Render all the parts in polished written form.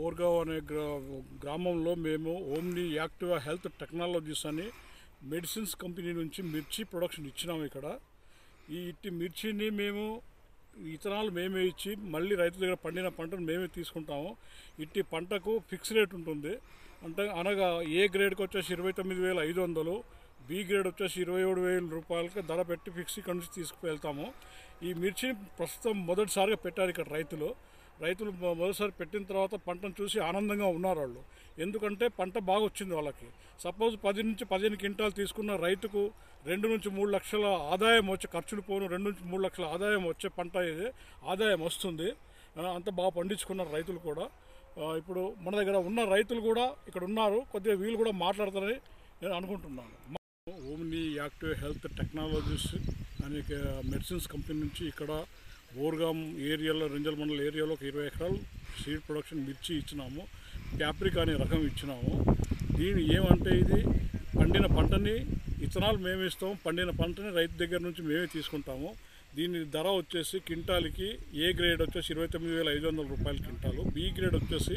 బోర్గావ్ అనే గ్రామంలో మేము ఓమ్ని యాక్టివ్ హెల్త్ టెక్నాలజీస్ అని మెడిసిన్స్ కంపెనీ నుంచి మిర్చి ప్రొడక్షన్ ఇచ్చినాము. ఇక్కడ ఇట్టి మిర్చిని మేము ఇతనాలు మేమే ఇచ్చి మళ్ళీ రైతు దగ్గర పండిన పంటను మేమే తీసుకుంటాము. ఇట్టి పంటకు ఫిక్స్ రేట్ ఉంటుంది. అంటే అనగా ఏ గ్రేడ్కి వచ్చేసి 29,500, బి గ్రేడ్ వచ్చేసి 27,000 రూపాయలకి ధర పెట్టి ఫిక్స్ ఇక్కడ నుంచి తీసుకువెళ్తాము. ఈ మిర్చిని ప్రస్తుతం మొదటిసారిగా పెట్టారు ఇక్కడ రైతులు మొదటిసారి పెట్టిన తర్వాత పంటను చూసి ఆనందంగా ఉన్నారు వాళ్ళు. ఎందుకంటే పంట బాగా వచ్చింది వాళ్ళకి. సపోజ్ 10 నుంచి 15 క్వింటాలు తీసుకున్న రైతుకు 2 నుంచి 3 లక్షల ఆదాయం వచ్చే, ఖర్చులు పోను 2 నుంచి 3 లక్షల ఆదాయం వచ్చే పంట ఇది, ఆదాయం వస్తుంది. అంత బాగా పండించుకున్నారు రైతులు కూడా. ఇప్పుడు మన దగ్గర ఉన్న రైతులు కూడా ఇక్కడ ఉన్నారు. కొద్దిగా వీళ్ళు కూడా మాట్లాడతారని నేను అనుకుంటున్నాను. ఓమ్ని యాక్టివ్ హెల్త్ టెక్నాలజీస్ అనే మెడిసిన్స్ కంపెనీ నుంచి ఇక్కడ బోర్గాం ఏరియాలో, రెంజల్ మండల్ ఏరియాలో ఒక 20 ఎకరాలు సీడ్ ప్రొడక్షన్ మిర్చి ఇచ్చినాము. ప్యాప్రికా అనే రకం ఇచ్చినాము. దీని ఏమంటే ఇది పండిన పంటని ఇతనాలు మేమే ఇస్తాము, పండిన పంటని రైతు దగ్గర నుంచి మేమే తీసుకుంటాము. దీని ధర వచ్చేసి క్వింటాల్కి ఏ గ్రేడ్ వచ్చేసి 29,500 రూపాయల క్వింటాలు, బి గ్రేడ్ వచ్చేసి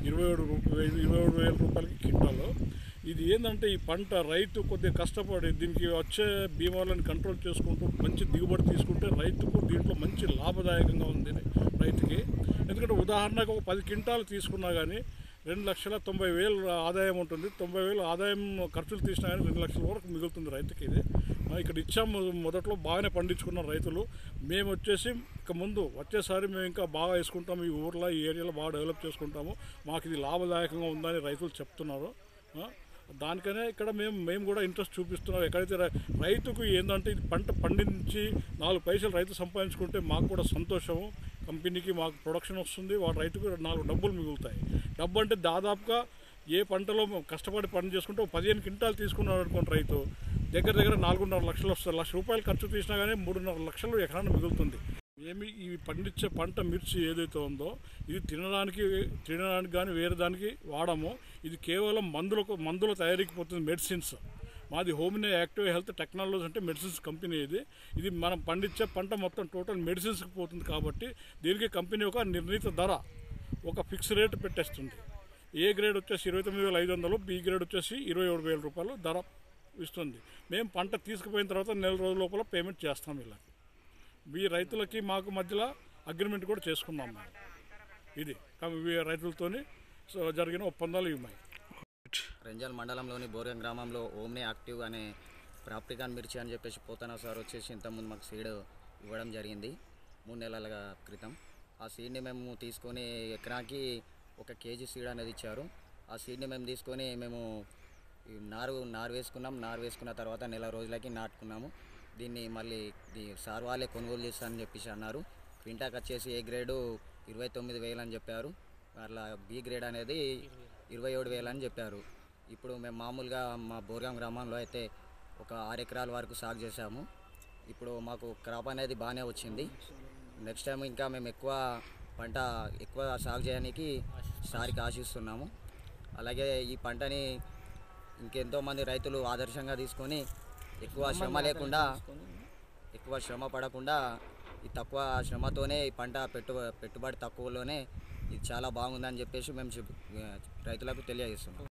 27,000 రూపాయలకి క్వింటాలు. ఇది ఏంటంటే ఈ పంట రైతు కొద్దిగా కష్టపడి దీనికి వచ్చే బీమార్లను కంట్రోల్ చేసుకుంటూ మంచి దిగుబడి తీసుకుంటే రైతుకు దీంట్లో మంచి లాభదాయకంగా ఉంది రైతుకి. ఎందుకంటే ఉదాహరణకు ఒక 10 క్వింటాలు తీసుకున్నా కానీ 2,90,000 ఆదాయం ఉంటుంది. 90,000 ఆదాయం ఖర్చులు తీసినా కానీ 2 లక్షల వరకు మిగులుతుంది రైతుకి. ఇది ఇక్కడ ఇచ్చాము. మొదట్లో బాగానే పండించుకున్న రైతులు. మేము వచ్చేసి ఇక ముందు వచ్చేసారి మేము ఇంకా బాగా వేసుకుంటాము. ఈ ఊర్లో, ఈ ఏరియాలో బాగా డెవలప్ చేసుకుంటాము. మాకు ఇది లాభదాయకంగా ఉందని రైతులు చెప్తున్నారు. దానికనే ఇక్కడ మేము కూడా ఇంట్రెస్ట్ చూపిస్తున్నాం. ఎక్కడైతే రైతుకు ఏంటంటే ఇది పంట పండించి 4 పైసలు రైతు సంపాదించుకుంటే మాకు కూడా సంతోషము, కంపెనీకి మాకు ప్రొడక్షన్ వస్తుంది, వాడు రైతుకు 4 డబ్బులు మిగులుతాయి. డబ్బు అంటే దాదాపుగా ఏ పంటలో కష్టపడి పని చేసుకుంటే 15 క్వింటాలు తీసుకున్నాడు అనుకోండి రైతు, దగ్గర 4.5 లక్షలు వస్తుంది. 1,00,000 రూపాయలు ఖర్చు తీసినా కానీ 3.5 లక్షలు ఎకరాన్ని మిగులుతుంది. ఈ పండించే పంట మిర్చి ఏదైతే ఉందో ఇది తినడానికి కానీ వేరే దానికి వాడము. ఇది కేవలం మందుల తయారీకి పోతుంది, మెడిసిన్స్. మాది ఓమ్ని యాక్టివ్ హెల్త్ టెక్నాలజీ అంటే మెడిసిన్స్ కంపెనీ. ఇది మనం పండించే పంట మొత్తం టోటల్ మెడిసిన్స్కి పోతుంది. కాబట్టి దీనికి కంపెనీ ఒక నిర్ణీత ధర, ఒక ఫిక్స్ రేట్ పెట్టేస్తుంది. ఏ గ్రేడ్ వచ్చేసి 29,500, బి గ్రేడ్ వచ్చేసి 27,000 రూపాయలు ధర ఇస్తుంది. మేము పంట తీసుకుపోయిన తర్వాత నెల రోజుల లోపల పేమెంట్ చేస్తాం. ఇలా ఈ రైతులకి మాకు మధ్యలో అగ్రిమెంట్ కూడా చేసుకున్నాం మేము. ఇది రైతులతోని జరిగిన ఒప్పందాలు ఇవి. రెంజల్ మండలంలోని బోర్గాం గ్రామంలో ఓమ్ని యాక్టివ్ అనే ప్రాప్రికాన్ మిర్చి అని చెప్పేసి పోతనా సార్ వచ్చేసి ఇంతకుముందు మాకు సీడ్ ఇవ్వడం జరిగింది 3 నెలల క్రితం. ఆ సీడ్ని మేము తీసుకొని ఎకరాకి 1 కేజీ సీడ్ అనేది ఇచ్చారు. ఆ సీడ్ని మేము తీసుకొని మేము నారు వేసుకున్నాం. నారు వేసుకున్న తర్వాత నెల రోజులకి నాటుకున్నాము. దీన్ని మళ్ళీ సార్ వాళ్ళే కొనుగోలు చేస్తారని చెప్పేసి అన్నారు. క్వింటాకి వచ్చేసి ఏ గ్రేడు 29,000 అని చెప్పారు. అట్లా బి గ్రేడ్ అనేది 27,000 అని చెప్పారు. ఇప్పుడు మేము మామూలుగా మా బోర్గాం గ్రామంలో అయితే ఒక 6 ఎకరాల వరకు సాగు చేశాము. ఇప్పుడు మాకు క్రాప్ అనేది బాగానే వచ్చింది. నెక్స్ట్ టైం ఇంకా మేము ఎక్కువ సాగు చేయడానికి సారికి ఆశిస్తున్నాము. అలాగే ఈ పంటని ఇంకెంతోమంది రైతులు ఆదర్శంగా తీసుకొని ఎక్కువ శ్రమ పడకుండా ఈ తక్కువ శ్రమతోనే ఈ పంట పెట్టుబడి తక్కువలోనే ఇది చాలా బాగుందని చెప్పేసి మేము రైతులకు తెలియజేస్తున్నాం.